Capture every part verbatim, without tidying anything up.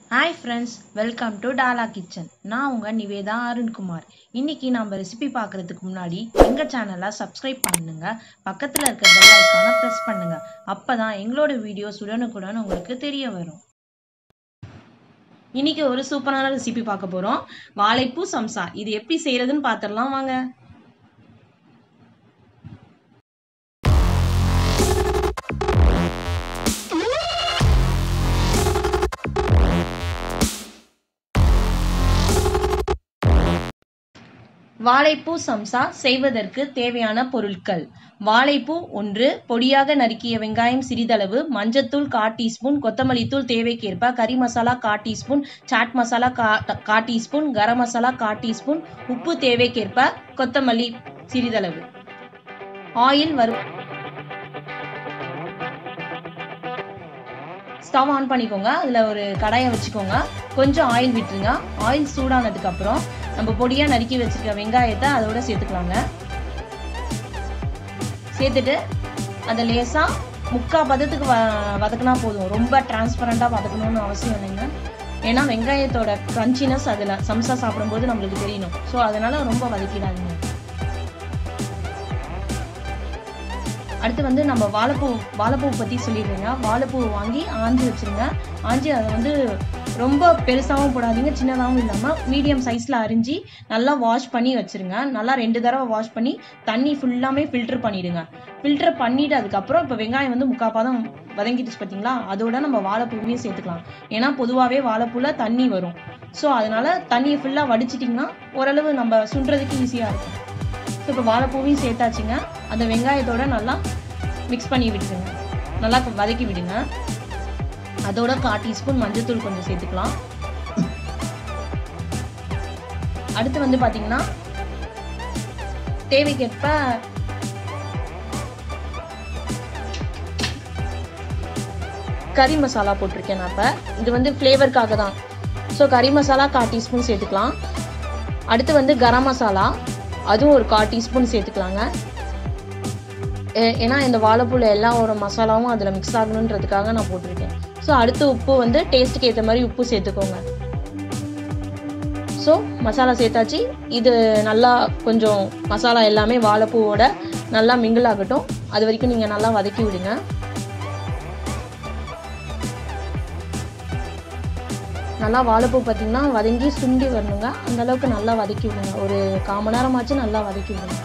Hi friends, welcome to Dala Kitchen. நான் உங்க நிவேதா அருண்குமார். இன்னைக்கு நாம ரெசிபி பார்க்கிறதுக்கு முன்னாடி எங்க சேனலை சப்ஸ்கிரைப் பண்ணுங்க, பக்கத்துல இருக்க பெல் ஐகானை பிரஸ் பண்ணுங்க. அப்பதான் எங்களோட வீடியோஸ் உடனுக்குடன் உங்களுக்கு தெரிய வரும். இன்னைக்கு ஒரு சூப்பரான ரெசிபி பார்க்க போறோம். வாழைப்பூ சம்சா. இது எப்படி செய்யறதுன்னு பார்த்துடலாம் வாங்க. வாழைப்பூ சம்சா செய்வதற்கு தேவையான பொருட்கள்: வாழைப்பூ ஒன்று, பொடியாக நறுக்கிய வெங்காயம் சிறிதளவு, மஞ்சத்தூள் கால் டீஸ்பூன், கொத்தமல்லி தூள் தேவைக்கேற்ப, கறி மசாலா கால் டீஸ்பூன், சாட் மசாலா கால் டீஸ்பூன், கரம் மசாலா கால் டீஸ்பூன், உப்பு தேவைக்கேற்ப, கொத்தமல்லி சிறிதளவு. ஆயில் வரும். ஸ்டவ் ஆன் பண்ணிக்கோங்க. அதுல ஒரு கடாயை வச்சுக்கோங்க. கொஞ்சம் ஆயில் விட்டுருங்க. ஆயில் சூடானதுக்கு அப்புறம் நம்ம பொடியா நறுக்கி வச்சிருக்க வெங்காயத்தை அதோட சேர்த்துக்கலாங்க. சேர்த்துட்டு அதை லேசா முக்கா பதத்துக்கு வ வதக்கினா போதும். ரொம்ப டிரான்ஸ்பரண்டா வதக்கணும்னு அவசியம் இல்லைங்க. ஏன்னா வெங்காயத்தோட கிரன்ச்சினஸ் அதுல சம்சா சாப்பிடும்போது நம்மளுக்கு தெரியணும். ஸோ அதனால ரொம்ப வதக்கிடாதீங்க. அடுத்து வந்து நம்ம வாழைப்பூ வாழைப்பூ பற்றி சொல்லிடுறேங்க. வாழைப்பூ வாங்கி ஆஞ்சி வச்சுருங்க. ஆஞ்சி அதை வந்து ரொம்ப பெருசாகவும் போடாதீங்க, சின்னதாகவும் இல்லாமல் மீடியம் சைஸில் அரிஞ்சு நல்லா வாஷ் பண்ணி வச்சுருங்க. நல்லா ரெண்டு தடவை வாஷ் பண்ணி தண்ணி ஃபுல்லாமே ஃபில்டர் பண்ணிவிடுங்க. ஃபில்டர் பண்ணிவிட்டு அதுக்கப்புறம் இப்போ வெங்காயம் வந்து முக்கால் பாதம் வதங்கிடுச்சு பார்த்தீங்களா, அதோட நம்ம வாழைப்பூவையும் சேர்த்துக்கலாம். ஏன்னா பொதுவாகவே வாழைப்பூவில் தண்ணி வரும். ஸோ அதனால் தண்ணியை ஃபுல்லாக வடிச்சிட்டிங்கன்னா ஓரளவு நம்ம சுண்டுறதுக்கு ஈஸியாக இருக்கும். ஸோ இப்போ வாழைப்பூவையும் சேர்த்தாச்சுங்க. அந்த வெங்காயத்தோட நல்லா மிக்ஸ் பண்ணி விட்டுருங்க. நல்லா வதக்கி விடுங்க. அதோட கால் டீஸ்பூன் மஞ்சத்தூள் கொஞ்சம் சேர்த்துக்கலாம். அடுத்து வந்து பார்த்தீங்கன்னா தேவைக்கேற்ப கறி மசாலா போட்டிருக்கேன் நான். இப்போ இது வந்து ஃப்ளேவருக்காக தான். ஸோ கறி மசாலா கால் டீஸ்பூன் சேர்த்துக்கலாம். அடுத்து வந்து கரம் மசாலா, அதுவும் ஒரு கால் டீஸ்பூன் சேர்த்துக்கலாங்க. ஏன்னா இந்த வாழைப்பூவில் எல்லா ஒரு மசாலாவும் அதில் மிக்ஸ் ஆகணுன்றதுக்காக நான் போட்டிருக்கேன். ஸோ அடுத்து உப்பு வந்து டேஸ்ட்டுக்கு ஏற்ற மாதிரி உப்பு சேர்த்துக்கோங்க. ஸோ மசாலா சேர்த்தாச்சு. இது நல்லா கொஞ்சம் மசாலா எல்லாமே வாழைப்பூவோட நல்லா மிங்கிள் ஆகட்டும். அது வரைக்கும் நீங்கள் நல்லா வதக்கி விடுங்க. நல்லா வாழைப்பூ பார்த்தீங்கன்னா வதங்கி சுண்டி வரணுங்க. அந்த அளவுக்கு நல்லா வதக்கி விடுங்க. ஒரு கால் மணி நேரமாச்சு நல்லா வதக்கி விடுங்க.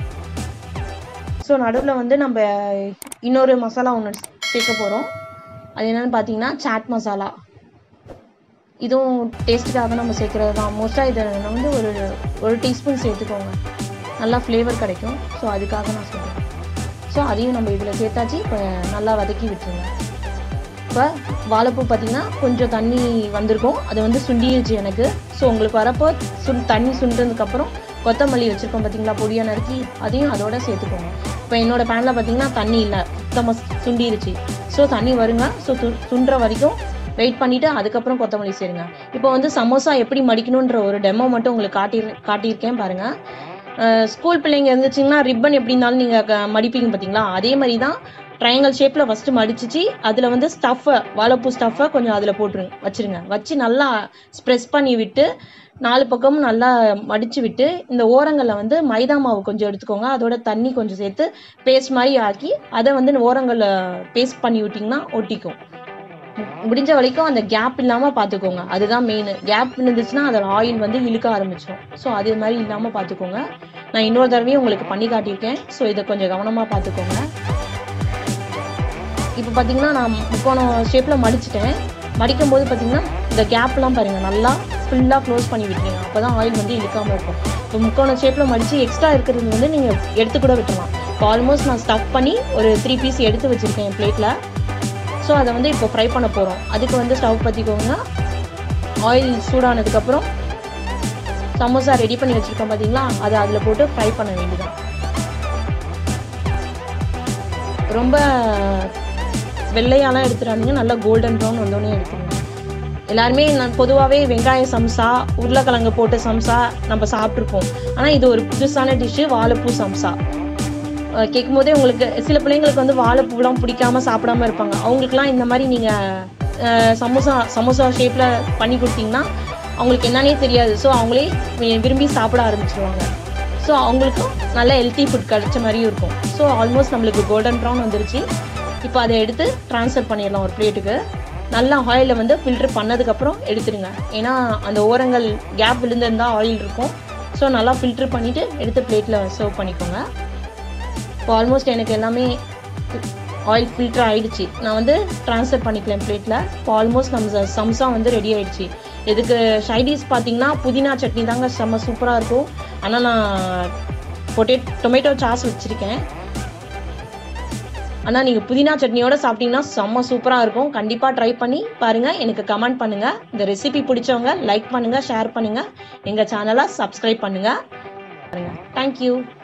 ஸோ நடுவில் வந்து நம்ம இன்னொரு மசாலா ஒன்று சேர்க்க போகிறோம். அது என்னென்னு பார்த்தீங்கன்னா சாட் மசாலா. இதுவும் டேஸ்ட்டுக்காக நம்ம சேர்க்குறது தான். மோஸ்ட்டாக இதை வந்து ஒரு ஒரு டீஸ்பூன் சேர்த்துக்கோங்க. நல்லா ஃப்ளேவர் கிடைக்கும். ஸோ அதுக்காக நான் சொல்கிறேன். ஸோ அதையும் நம்ம இதில் சேர்த்தாச்சு. இப்போ நல்லா வதக்கி விட்டுருங்க. இப்போ வாழைப்பூ பார்த்தீங்கன்னா கொஞ்சம் தண்ணி வந்திருக்கும். அது வந்து சுண்டிடுச்சு எனக்கு. ஸோ உங்களுக்கு வரப்போ சுண் தண்ணி சுண்டுறதுக்கப்புறம் கொத்தமல்லி வச்சுருக்கோம் பார்த்தீங்களா, பொடியாக நறுக்கி, அதையும் அதோட சேர்த்துக்கோங்க. இப்போ என்னோடய பேனில் பார்த்தீங்கன்னா தண்ணி இல்லை, சுத்தமாக சுண்டிருச்சு. ஸோ தண்ணி வருங்க. ஸோ து சுண்டுற வரைக்கும் வெயிட் பண்ணிவிட்டு அதுக்கப்புறம் கொத்தமல்லி சேருங்க. இப்போ வந்து சமோசா எப்படி மடிக்கணுன்ற ஒரு டெமோ மட்டும் உங்களுக்கு காட்டி காட்டியிருக்கேன் பாருங்கள். ஸ்கூல் பிள்ளைங்க இருந்துச்சிங்கன்னா ரிப்பன் எப்படி இருந்தாலும் நீங்கள் மடிப்பீங்க பார்த்தீங்களா, அதே மாதிரி தான் ட்ரையாங்கல் ஷேப்பில் ஃபஸ்ட்டு மடிச்சிச்சு. அதில் வந்து ஸ்டஃப்பை வாழைப்பூ ஸ்டஃப்பை கொஞ்சம் அதில் போட்டுருங்க வச்சுருங்க. வச்சு நல்லா ஸ்ப்ரெஸ் பண்ணி விட்டு நாலு பக்கமும் நல்லா மடித்து விட்டு இந்த ஓரங்களில் வந்து மைதா மாவு கொஞ்சம் எடுத்துக்கோங்க. அதோட தண்ணி கொஞ்சம் சேர்த்து பேஸ்ட் மாதிரி ஆக்கி அதை வந்து ஓரங்களில் பேஸ்ட் பண்ணி விட்டிங்கன்னா ஒட்டிக்கும். முடிஞ்ச வரைக்கும் அந்த கேப் இல்லாமல் பார்த்துக்கோங்க. அதுதான் மெயின். கேப் இருந்துச்சுன்னா அதில் ஆயில் வந்து இழுக்க ஆரம்பிச்சிடும். ஸோ அது மாதிரி இல்லாமல் பார்த்துக்கோங்க. நான் இன்னொரு தடவையும் உங்களுக்கு பண்ணி காட்டியிருக்கேன். ஸோ இதை கொஞ்சம் கவனமாக பார்த்துக்கோங்க. இப்போ பார்த்தீங்கன்னா நான் முக்கோணம் ஷேப்பில் மடிச்சிட்டேன். மடிக்கும் போது பார்த்தீங்கன்னா இந்த கேப்லாம் பாருங்கள், நல்லா ஃபுல்லாக க்ளோஸ் பண்ணி விட்டுருங்க. அப்போ தான் ஆயில் வந்து இழுக்காமல் இருக்கும். இப்போ முக்கோணம் ஷேப்பில் மடித்து எக்ஸ்ட்ரா இருக்கிறது வந்து நீங்கள் எடுத்து கூட விட்டுலாம். இப்போ ஆல்மோஸ்ட் நான் ஸ்டஃப் பண்ணி ஒரு த்ரீ பீஸ் எடுத்து வச்சுருக்கேன் என் பிளேட்டில். ஸோ அதை வந்து இப்போ ஃப்ரை பண்ண போகிறோம். அதுக்கு வந்து ஸ்டவ் பற்றிக்கோங்க. ஆயில் சூடானதுக்கப்புறம் சமோசா ரெடி பண்ணி வச்சுருக்கோம் பார்த்தீங்களா, அதை அதில் போட்டு ஃப்ரை பண்ண வேண்டியதான். ரொம்ப வெள்ளையாலாம் எடுத்துடாதீங்க, நல்லா கோல்டன் ப்ரௌன் வந்தோடனே எடுத்துருங்க. எல்லாருமே நான் பொதுவாகவே வெங்காய சம்சா, உருளைக்கிழங்கு போட்டு சம்சா நம்ம சாப்பிட்ருப்போம். ஆனால் இது ஒரு புதுசான டிஷ்ஷு, வாழைப்பூ சம்சா. கேட்கும் போதே உங்களுக்கு சில பிள்ளைங்களுக்கு வந்து வாழைப்பூலாம் பிடிக்காம சாப்பிடாம இருப்பாங்க. அவங்களுக்குலாம் இந்த மாதிரி நீங்கள் சமோசா சமோசா ஷேப்பில் பண்ணி கொடுத்தீங்கன்னா அவங்களுக்கு என்னன்னே தெரியாது. ஸோ அவங்களே விரும்பி சாப்பிட ஆரம்பிச்சிருவாங்க. ஸோ அவங்களுக்கும் நல்ல ஹெல்த்தி ஃபுட் கிடைச்ச மாதிரியும் இருக்கும். ஸோ ஆல்மோஸ்ட் நம்மளுக்கு கோல்டன் ப்ரௌன் வந்துருச்சு. இப்போ அதை எடுத்து ட்ரான்ஸ்ஃபர் பண்ணிடலாம் ஒரு பிளேட்டுக்கு. நல்லா ஆயிலை வந்து ஃபில்டர் பண்ணதுக்கப்புறம் எடுத்துடுங்க. ஏன்னா அந்த ஓரங்கள் கேப் விழுந்திருந்தால் ஆயில் இருக்கும். ஸோ நல்லா ஃபில்டர் பண்ணிவிட்டு எடுத்து பிளேட்டில் சர்வ் பண்ணிக்கோங்க. இப்போ ஆல்மோஸ்ட் எனக்கு எல்லாமே ஆயில் ஃபில்டர் ஆகிடுச்சு. நான் வந்து ட்ரான்ஸ்ஃபர் பண்ணிக்கலாம் பிளேட்டில். இப்போ ஆல்மோஸ்ட் நம்ம சம்சா வந்து ரெடி ஆகிடுச்சு. இதுக்கு சைடிஷ் பார்த்தீங்கன்னா புதினா சட்னி தாங்க செம்ம சூப்பராக இருக்கும். ஆனால் நான் பொட்டேட் டொமேட்டோ சாஸ் வச்சுருக்கேன். ஆனால் நீங்கள் புதினா சட்னியோட சாப்பிட்டீங்கன்னா செம்ம சூப்பராக இருக்கும். கண்டிப்பாக ட்ரை பண்ணி பாருங்கள். எனக்கு கமெண்ட் பண்ணுங்கள். இந்த ரெசிபி பிடிச்சவங்க லைக் பண்ணுங்கள், ஷேர் பண்ணுங்கள். எங்கள் சேனலை சப்ஸ்கிரைப் பண்ணுங்கள். பாருங்கள். தேங்க்யூ.